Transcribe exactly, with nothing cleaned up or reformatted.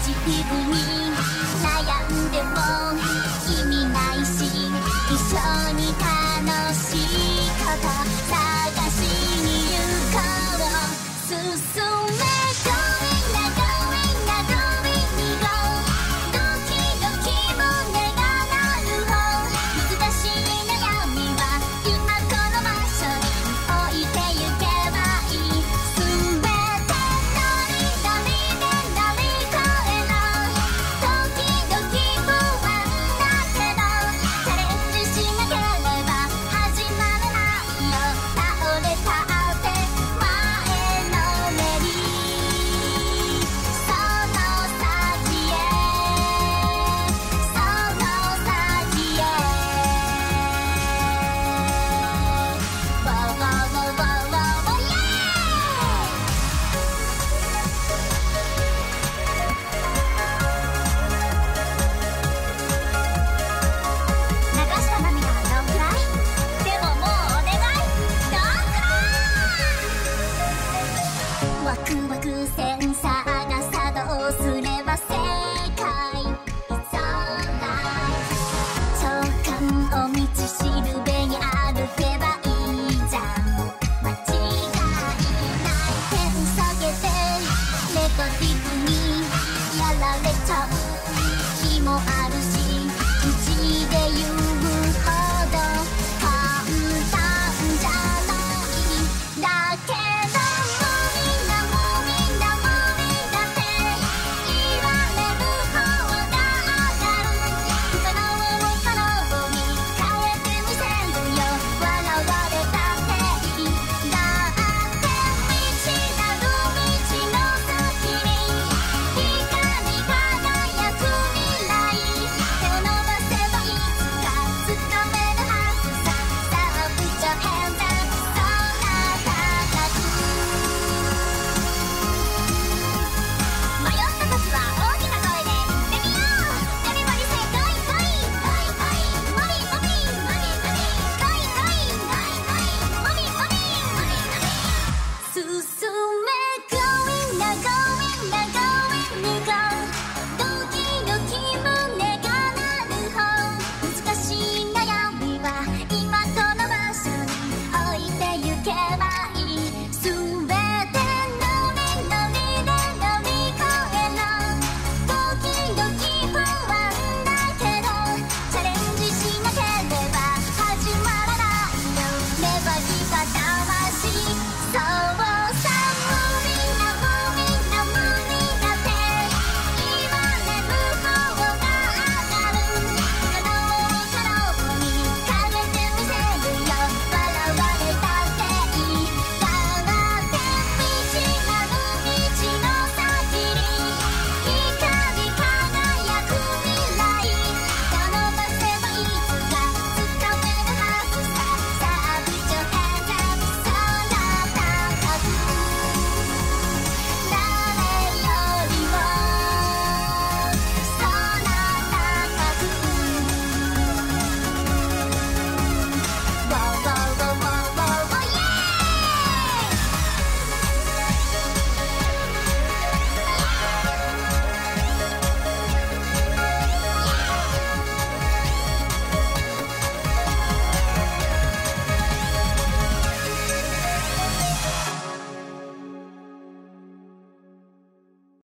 に悩んでも意味ないし、一緒に楽しいこと探しに行こう。進め Going now going now going me go ドキドキ胸が鳴る方、難しい悩みは今この場所に置いてゆけばいい。全て乗り乗りで乗り越えろ。時々不安だけどチャレンジしなければ始まらないよ。倒れたって前のめり、その先へその先へ。ウォーウォーウォーウォーウォーウォーイエーイ。流した涙はどんくらい？でももうお願い、どんくらい？ワクワクセンサーが作動すれば正解。It's alright。直感を道しるべに歩けばいいじゃん。間違いない。手下げてネガティブにやられちゃう日もあ